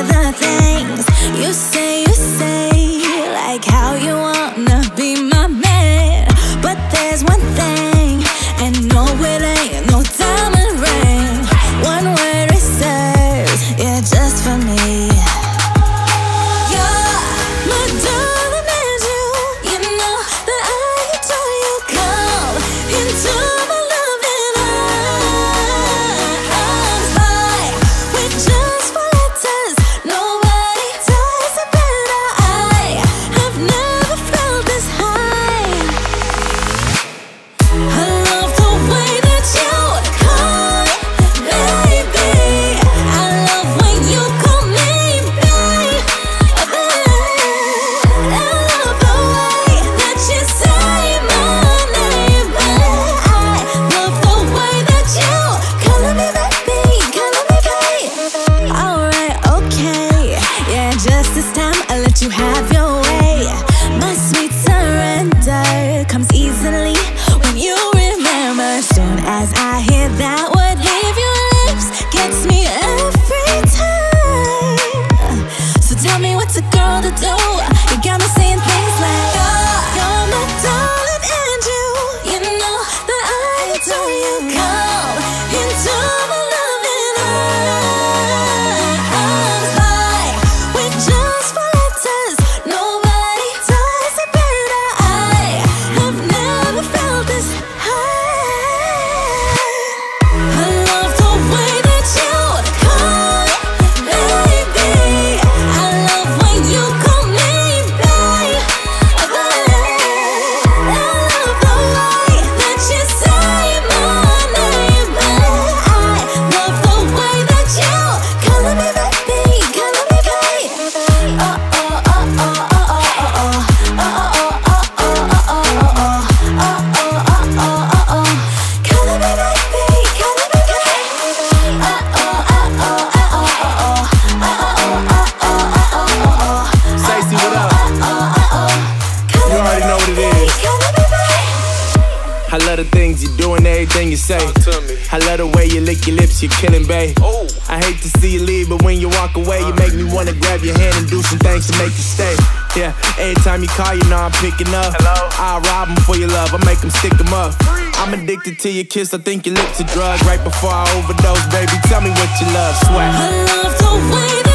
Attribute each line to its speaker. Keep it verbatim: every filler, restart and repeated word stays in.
Speaker 1: the things you say, you say, like how you wanna be my man. But there's one thing, and no, it ain't no diamond ring. One word it says, yeah, just for me. You're my darling, and you, you know that I adore you. Come into my loving arms. Fly with just four letters, nobody does it better. I have never felt this high. I love the way that you call me baby. I love when you call me babe. I love the way that you say my name. I love the way that you call me baby, call me babe. Alright, okay, yeah, just this time I let you have your way. My sweet surrender comes easily when you remember. Soon as I hear that word leave your lips, gets me every time. So tell me what's a girl to do. You got me saying things like you're, you're my darling, and you, you know that I adore you. Come into my loving arms. Fly with just four letters, nobody does it better. I have never felt this high. I love the way that you call me baby. I love when you call me babe. I love the way that you say my name. I love the way that you call me baby, call me babe. Oh oh oh oh oh oh oh oh oh oh oh oh oh. Call me baby, call me babe. Oh oh oh oh oh oh.
Speaker 2: Stacey, what up? You already know what it is. I love the things you do and everything you say. I love the way you lick your lips, you're killing, babe. I hate to see you leave, but when you walk away, you make me wanna grab your hand and do some things to make you stay. Yeah, every time you call, you know I'm picking up. I'll rob them for your love, I make them stick them up. I'm addicted to your kiss, I think your lips a drug. Right before I overdose, baby, tell me what you love, sweat.
Speaker 1: I love the way that